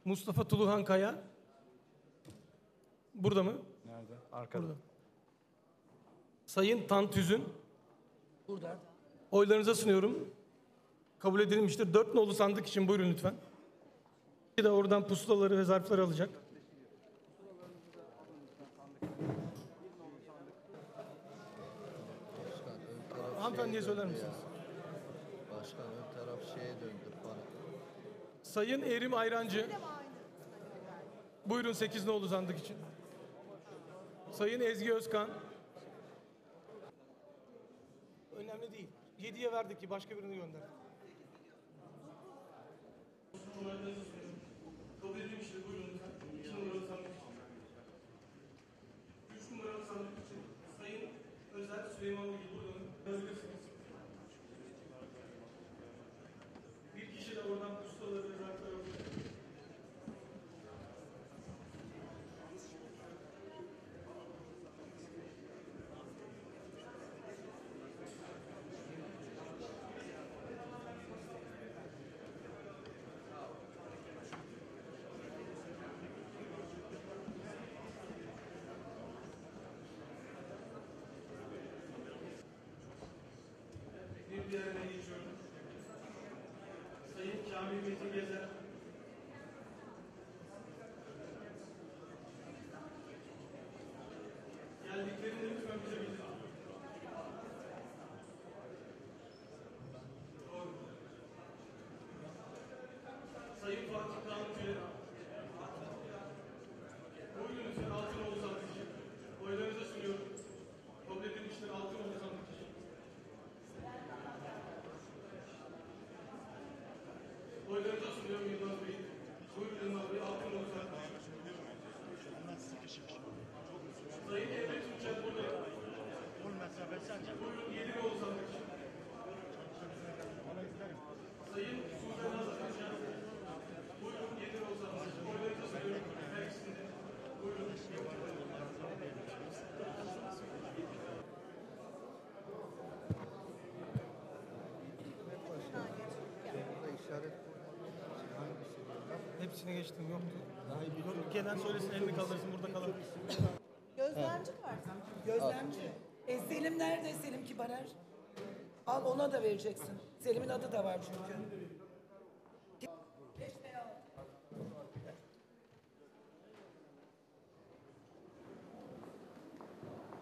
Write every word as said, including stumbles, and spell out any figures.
Mustafa Tuluhan Kaya. Burada mı? Nerede? Arkada. Burada. Sayın Tan Tüzün. Burada. Oylarınıza sunuyorum. Kabul edilmiştir. Dört nolu sandık için buyurun lütfen. Bir de oradan pusulaları ve zarfları alacak. Hanımefendiye söyler misiniz? Başkan ön taraf şeye döndü bana. Sayın Erim Ayrancı. Buyurun sekiz nolu sandık için. Sayın Ezgi Özkan. Önemli değil. yediye verdik ki başka birini gönder. Kabul edilmiştir. Buyurun lütfen. iki numaralı sandık için. üç numaralı sandık için. Sayın Özer Süleymanlı gibi buyurun. Yazabilirsiniz. Bir kişi de oradan pustaları ve zarfları alacak. Bir diğerine geçiyorum. Sayın Kamil Metin Gezer. Geldiklerinde lütfen bize bildirin. Doğru. Sayın Fatih Kaan Tüle. Buyurun lütfen Altınoğlu sandık için. Oylarınıza sunuyorum. Kabul edilmiştir Altınoğlu sandık için. Oylarınıza sunuyorum Yılmaz Bey. Buyurun Yılmaz Bey, Altınoğlu sandık için. Sayın Emre Tunçer burada. Buyurun yedi nolu sandık için. Sayın Sudan Azerbaycan. Buyurun yedi nolu sandık için. Oylarınıza sunuyorum. Her ikisinde. Buyurun. Burada işaret hangisi diyorlar? Hepsine geçtim yoktu. Dur, gelen söylesin elini kaldırsın burada kalan. Gözlemci var. Gözlemci. E Selim nerede? Selim Kibarer. Al ona da vereceksin. Selim'in adı da var çünkü.